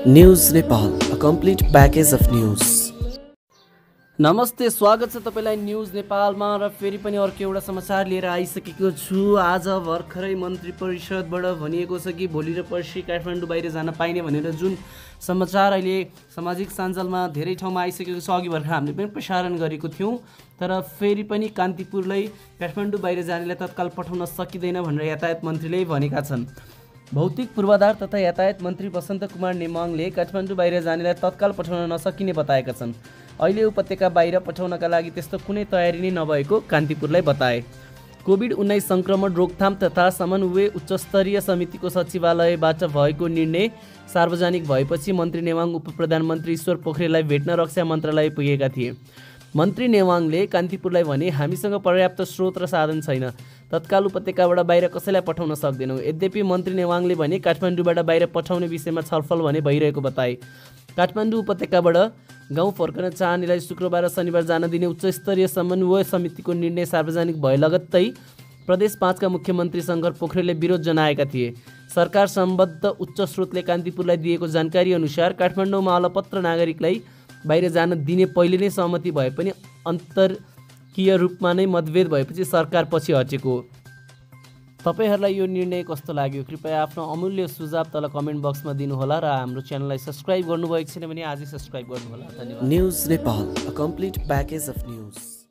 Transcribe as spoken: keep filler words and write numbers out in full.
News Nepal, a complete package of news. नमस्ते, स्वागत छ तपाईलाई न्यूज नेपालमा र फेरि पनि अर्को एउटा समाचार लिएर आइसकेको छु। आज भर्खरै मन्त्री परिषदबाट भनिएको छ कि भोलि र पर्सि काठमाडौँ बाहिर जान पाइने भनेर जुन समाचार अहिले सामाजिक सञ्जालमा धेरै ठाउँमा आइसकेको छ। अघि भर्खर हामीले पनि प्रसारण गरेको थियौँ, तर फेरि पनि कान्तिपुरलाई काठमाडौँ बाहिर जानेलाई तत्काल पठाउन सकिँदैन भनेर यातायात मन्त्रीले भनेका छन्। भौतिक पूर्वाधार तथा यातायात मन्त्री बसन्त कुमार नेमाङले काठमाडौँ बाहिर जानेलाई तत्काल पठाउन नसकिने बताएका छन्। अहिले उपत्यका बाहिर पठाउनका लागि त्यस्तो कुनै तयारी नै नभएको कान्तिपुरलाई बताए। कोभिड उन्नाइस सङ्क्रमण रोकथाम तथा समन्वय उच्चस्तरीय समितिको सचिवालयबाट भएको निर्णय सार्वजनिक भएपछि मन्त्री नेवाङ उप प्रधानमन्त्री ईश्वर पोखरेललाई भेट्न रक्षा मन्त्रालय पुगेका थिए। मन्त्री नेवाङले कान्तिपुरलाई भने, हामीसँग पर्याप्त स्रोत र साधन छैन, तत्काल उपत्यकाबाट बाहिर कसैलाई पठाउन सक्दैनौँ। यद्यपि मन्त्री नेवाङले भने काठमाडौँबाट बाहिर पठाउने विषयमा छलफल भने भइरहेको बताए। काठमाडौँ उपत्यकाबाट गाउँ फर्कन चाहनेलाई शुक्रबार र शनिबार जान दिने उच्चस्तरीय समन्वय समितिको निर्णय सार्वजनिक भए लगत्तै प्रदेश पाँचका मुख्यमन्त्री शङ्कर पोखरेलले विरोध जनाएका थिए। सरकार सम्बद्ध उच्च स्रोतले कान्तिपुरलाई दिएको जानकारी अनुसार काठमाडौँमा अलपत्र नागरिकलाई बाहिर जान दिने पहिले नै सहमति भए पनि अन्तर्कीय रूपमा नै मतभेद भएपछि सरकार पछि हटेको हो। तपाईहरूलाई यो निर्णय कस्तो लाग्यो? कृपया आफ्नो अमूल्य सुझाव तल कमेन्ट बक्समा दिनुहोला र हाम्रो च्यानललाई सब्स्क्राइब गर्नुभएको छैन भने आजै सब्स्क्राइब गर्नुहोला। धन्यवाद। News Nepal, a complete package of news.